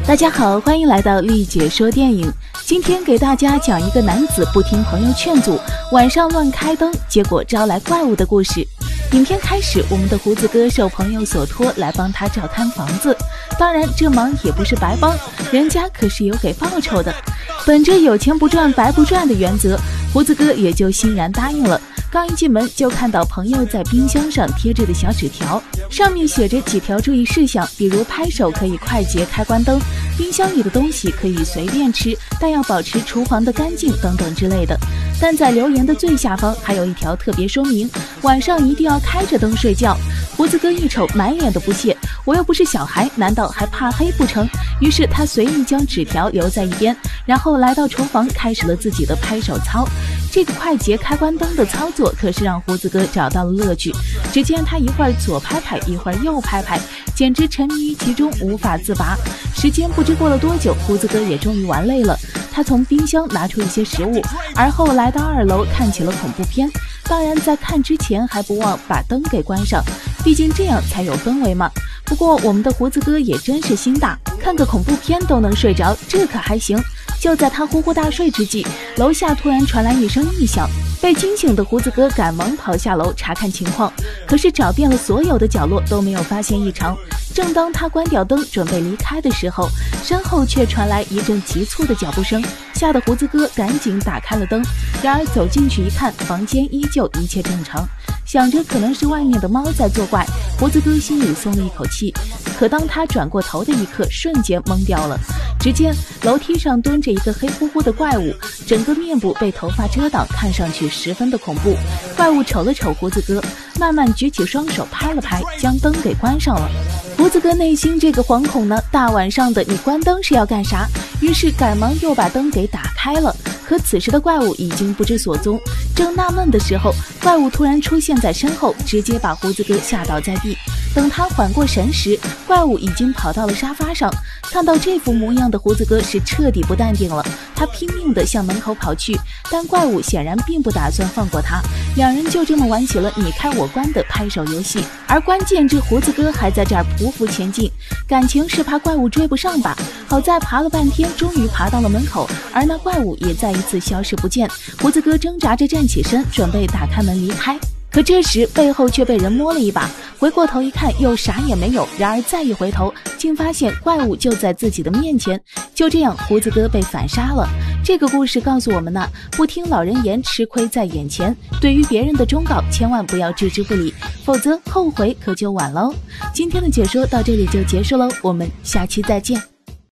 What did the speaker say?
大家好，欢迎来到丽姐说电影。今天给大家讲一个男子不听朋友劝阻，晚上乱开灯，结果招来怪物的故事。影片开始，我们的胡子哥受朋友所托来帮他照看房子，当然这忙也不是白帮，人家可是有给报酬的。本着有钱不赚白不赚的原则，胡子哥也就欣然答应了。刚一进门就看到朋友在冰箱上贴着的小纸条，上面写着几条注意事项，比如拍手可以快捷开关灯，冰箱里的东西可以随便吃，但要保持厨房的干净等等之类的。但在留言的最下方还有一条特别说明，晚上一定要开着灯睡觉。胡子哥一瞅，满脸的不屑，我又不是小孩，难道还怕黑不成？于是他随意将纸条留在一边，然后来到厨房开始了自己的拍手操。这个快捷开关灯的操作可是让胡子哥找到了乐趣，只见他一会儿左拍拍，一会儿右拍拍，简直沉迷于其中无法自拔。时间不知过了多久，胡子哥也终于玩累了，他从冰箱拿出一些食物，而后来到2楼看起了恐怖片。当然在看之前还不忘把灯给关上，毕竟这样才有氛围嘛。不过我们的胡子哥也真是心大，看个恐怖片都能睡着，这可还行。就在他呼呼大睡之际，楼下突然传来一声异响，被惊醒的胡子哥赶忙跑下楼查看情况，可是找遍了所有的角落都没有发现异常。正当他关掉灯准备离开的时候，身后却传来一阵急促的脚步声，吓得胡子哥赶紧打开了灯。然而走进去一看，房间依旧一切正常，想着可能是外面的猫在作怪，胡子哥心里松了一口气。可当他转过头的一刻，瞬间懵掉了。只见楼梯上蹲着一个黑乎乎的怪物，整个面部被头发遮挡，看上去十分的恐怖。怪物瞅了瞅胡子哥，慢慢举起双手拍了拍，将灯给关上了。胡子哥内心这个惶恐呢，大晚上的你关灯是要干啥？于是赶忙又把灯给打开了。可此时的怪物已经不知所踪，正纳闷的时候，怪物突然出现在身后，直接把胡子哥吓倒在地。等他缓过神时，怪物已经跑到了沙发上。看到这副模样的胡子哥是彻底不淡定了，他拼命地向门口跑去，但怪物显然并不打算放过他，两人就这么玩起了你开我关的拍手游戏。而关键这胡子哥还在这儿匍匐前进，感情是怕怪物追不上吧。好在爬了半天，终于爬到了门口，而那怪物也再一次消失不见。胡子哥挣扎着站起身，准备打开门离开，可这时背后却被人摸了一把，回过头一看又啥也没有，然而再一回头，竟发现怪物就在自己的面前。就这样，胡子哥被反杀了。这个故事告诉我们呢，不听老人言，吃亏在眼前。对于别人的忠告，千万不要置之不理，否则后悔可就晚喽。今天的解说到这里就结束喽，我们下期再见。